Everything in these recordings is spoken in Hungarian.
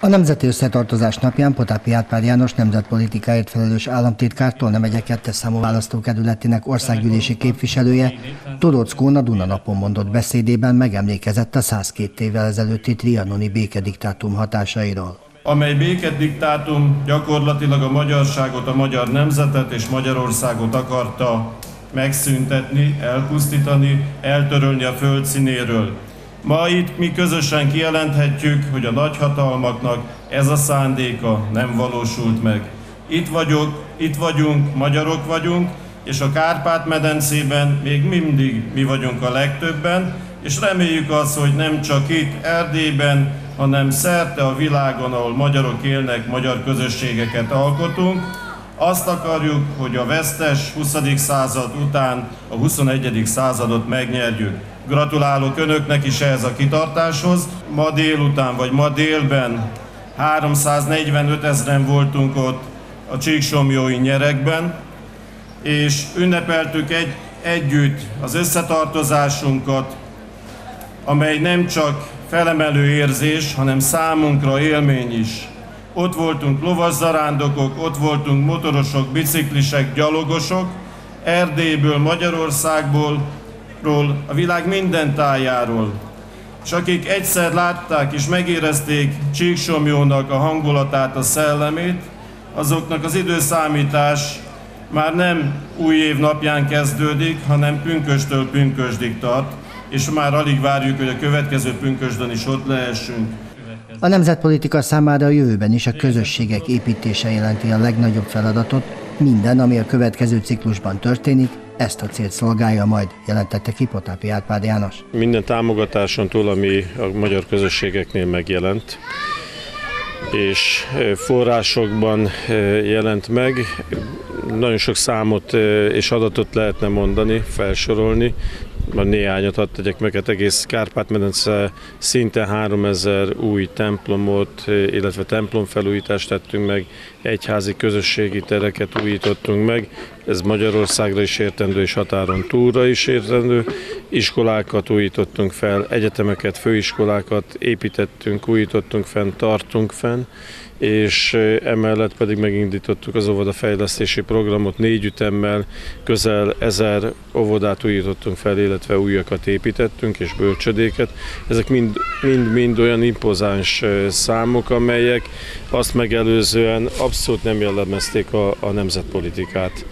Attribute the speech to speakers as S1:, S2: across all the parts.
S1: A Nemzeti Összetartozás napján Potápi Árpád János nemzetpolitikáért felelős államtitkár, Tolna megye 2. számú választókerületének országgyűlési képviselője Torockón a Duna-napon mondott beszédében megemlékezett a 102 évvel ezelőtti trianoni békediktátum hatásairól.
S2: Amely békediktátum gyakorlatilag a magyarságot, a magyar nemzetet és Magyarországot akarta megszüntetni, elpusztítani, eltörölni a földszínéről. Ma itt mi közösen kijelenthetjük, hogy a nagyhatalmaknak ez a szándéka nem valósult meg. Itt vagyunk, magyarok vagyunk, és a Kárpát-medencében még mindig mi vagyunk a legtöbben, és reméljük azt, hogy nem csak itt Erdélyben, hanem szerte a világon, ahol magyarok élnek, magyar közösségeket alkotunk. Azt akarjuk, hogy a vesztes 20. század után a 21. századot megnyerjük. Gratulálok Önöknek is ehhez a kitartáshoz. Ma délután, vagy ma délben 345 000 voltunk ott a Csíksomlyói nyerekben, és ünnepeltük együtt az összetartozásunkat, amely nem csak felemelő érzés, hanem számunkra élmény is. Ott voltunk lovaszarándokok, ott voltunk motorosok, biciklisek, gyalogosok, Erdélyből, Magyarországból, a világ minden tájáról. És akik egyszer látták és megérezték Csíksomlyónak a hangulatát, a szellemét, azoknak az időszámítás már nem új év napján kezdődik, hanem pünkösdtől pünkösdig tart, és már alig várjuk, hogy a következő pünkösdön is ott lehessünk.
S1: A nemzetpolitika számára a jövőben is a közösségek építése jelenti a legnagyobb feladatot. Minden, ami a következő ciklusban történik, ezt a célt szolgálja majd, jelentette ki Potápi Árpád János.
S3: Minden támogatáson túl, ami a magyar közösségeknél megjelent, és forrásokban jelent meg, nagyon sok számot és adatot lehetne mondani, felsorolni. Néhányat hadd tegyek meg, hát egész Kárpát-medence szinte 3000 új templomot, illetve templomfelújítást tettünk meg, egyházi közösségi tereket újítottunk meg, ez Magyarországra is értendő és határon túlra is értendő, iskolákat újítottunk fel, egyetemeket, főiskolákat építettünk, újítottunk fenn, tartunk fenn, és emellett pedig megindítottuk az óvodafejlesztési programot 4 ütemmel, közel 1000 óvodát újítottunk fel, illetve újakat építettünk és bölcsödéket. Ezek mind olyan impozáns számok, amelyek azt megelőzően abszolút nem jellemezték a nemzetpolitikát.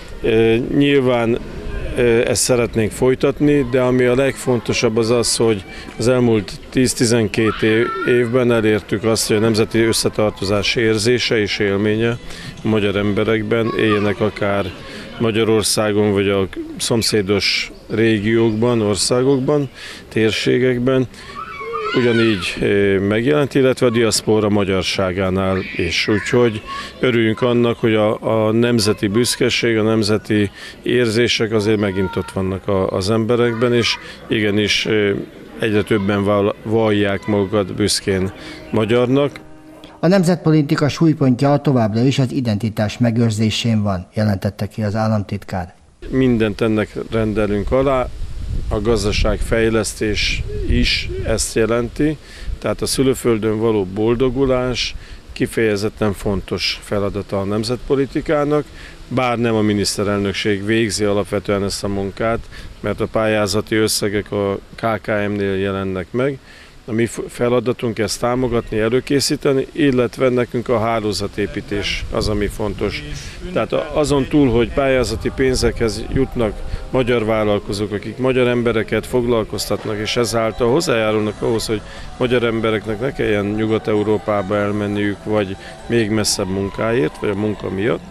S3: Nyilván ezt szeretnénk folytatni, de ami a legfontosabb az az, hogy az elmúlt 10-12 évben elértük azt, hogy a nemzeti összetartozás érzése és élménye a magyar emberekben éljenek akár Magyarországon, vagy a szomszédos régiókban, országokban, térségekben, ugyanígy megjelent, illetve a diaszpóra magyarságánál is. Úgyhogy örüljünk annak, hogy a nemzeti büszkeség, a nemzeti érzések azért megint ott vannak az emberekben, és igenis egyre többen vallják magukat büszkén magyarnak.
S1: A nemzetpolitika súlypontja továbbra is az identitás megőrzésén van, jelentette ki az államtitkár.
S3: Mindent ennek rendelünk alá. A gazdaságfejlesztés is ezt jelenti, tehát a szülőföldön való boldogulás kifejezetten fontos feladata a nemzetpolitikának, bár nem a miniszterelnökség végzi alapvetően ezt a munkát, mert a pályázati összegek a KKM-nél jelennek meg. A mi feladatunk ezt támogatni, előkészíteni, illetve nekünk a hálózatépítés az, ami fontos. Tehát azon túl, hogy pályázati pénzekhez jutnak magyar vállalkozók, akik magyar embereket foglalkoztatnak, és ezáltal hozzájárulnak ahhoz, hogy magyar embereknek ne kelljen Nyugat-Európába elmenniük, vagy még messzebb munkáért, vagy a munka miatt.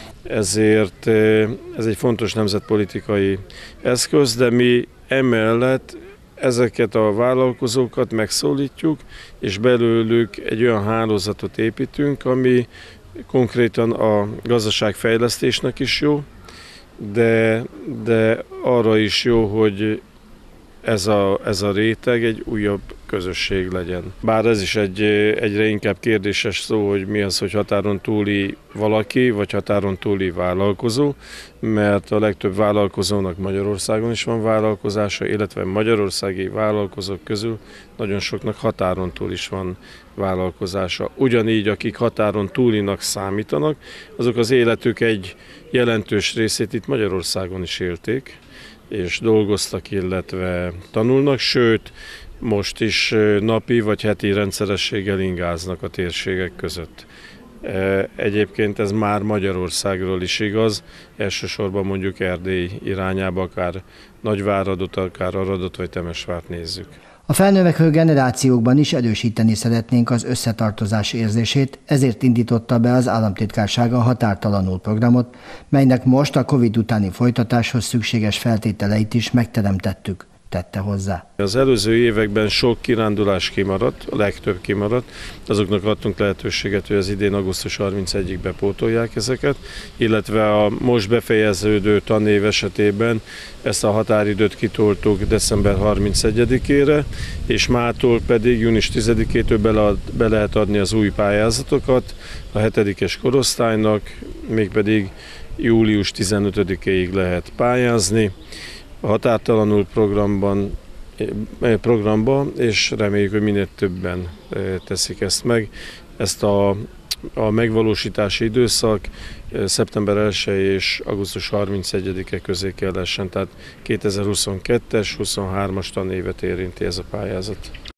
S3: Ezért ez egy fontos nemzetpolitikai eszköz, de mi emellett ezeket a vállalkozókat megszólítjuk, és belőlük egy olyan hálózatot építünk, ami konkrétan a gazdaságfejlesztésnek is jó, de arra is jó, hogy ez a réteg egy újabb közösség legyen. Bár ez is egyre inkább kérdéses szó, hogy mi az, hogy határon túli valaki, vagy határon túli vállalkozó, mert a legtöbb vállalkozónak Magyarországon is van vállalkozása, illetve magyarországi vállalkozók közül nagyon soknak határon túl is van vállalkozása. Ugyanígy, akik határon túlinak számítanak, azok az életük egy jelentős részét itt Magyarországon is élték, és dolgoztak, illetve tanulnak, sőt, most is napi vagy heti rendszerességgel ingáznak a térségek között. Egyébként ez már Magyarországról is igaz, elsősorban mondjuk Erdély irányába, akár Nagyváradot, akár Aradot vagy Temesvárt nézzük.
S1: A felnövekvő generációkban is erősíteni szeretnénk az összetartozás érzését, ezért indította be az államtitkársága a Határtalanul programot, melynek most a Covid utáni folytatáshoz szükséges feltételeit is megteremtettük, tette hozzá.
S3: Az előző években sok kirándulás kimaradt, a legtöbb kimaradt, azoknak adtunk lehetőséget, hogy az idén augusztus 31-ig bepótolják ezeket, illetve a most befejeződő tanév esetében ezt a határidőt kitoltuk december 31-ére, és mától pedig június 10-től be lehet adni az új pályázatokat a 7-es korosztálynak, mégpedig július 15-ig lehet pályázni a Határtalanul programba, és reméljük, hogy minél többen teszik ezt meg. Ezt a megvalósítási időszak szeptember 1 és augusztus 31-e közé kell essen, tehát 2022-es, 23-as tanévet érinti ez a pályázat.